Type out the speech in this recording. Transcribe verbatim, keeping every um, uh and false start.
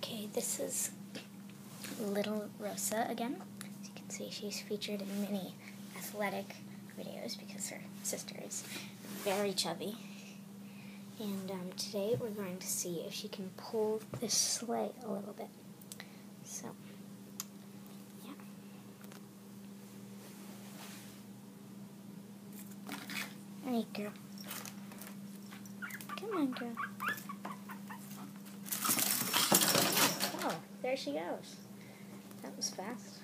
Okay, this is little Rosa again. As you can see, she's featured in many athletic videos because her sister is very chubby. And um, today we're going to see if she can pull this sleigh a little bit. So, yeah. There you go. Come on, girl. Oh, there she goes. That was fast.